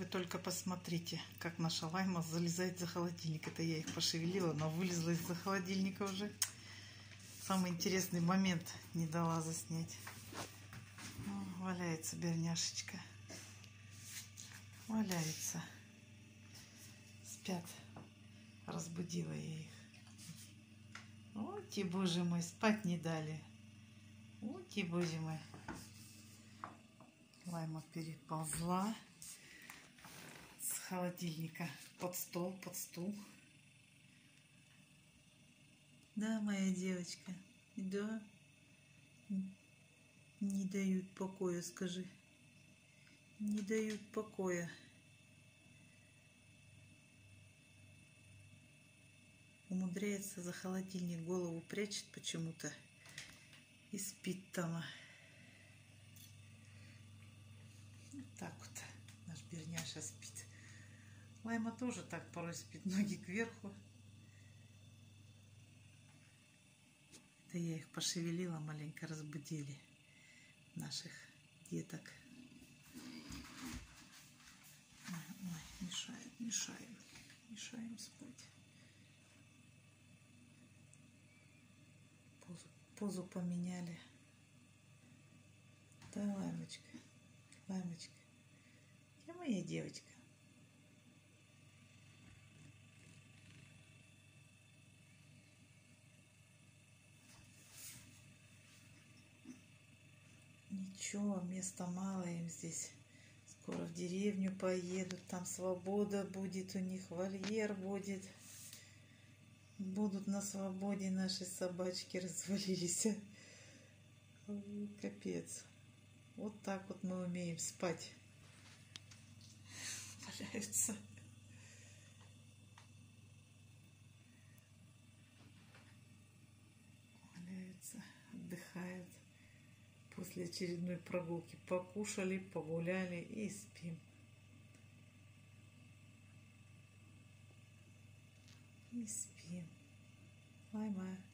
Вы только посмотрите, как наша Лайма залезает за холодильник. Это я их пошевелила, но вылезла из-за холодильника уже. Самый интересный момент не дала заснять. Валяется берняшечка. Валяется. Спят. Разбудила я их. Вот и, боже мой, спать не дали. Вот и, боже мой. Лайма переползла с холодильника под стол, под стул. Да, моя девочка, да. Не дают покоя, скажи. Не дают покоя. Умудряется за холодильник голову прячет почему-то и спит там. Вот так вот наш берняша спит. Лайма тоже так порой спит, ноги кверху. Это я их пошевелила, маленько разбудили наших деток. Ой, мешаем спать. Позу поменяли. Да, Лаймочка, Лаймочка, где моя девочка? Ничего, места мало им здесь. Скоро в деревню поедут, там свобода будет у них, вольер будет. Будут на свободе наши собачки, развалились. Капец. Вот так вот мы умеем спать. Валяются. Валяются, отдыхают. После очередной прогулки покушали, погуляли и спим. И спим. Лайма.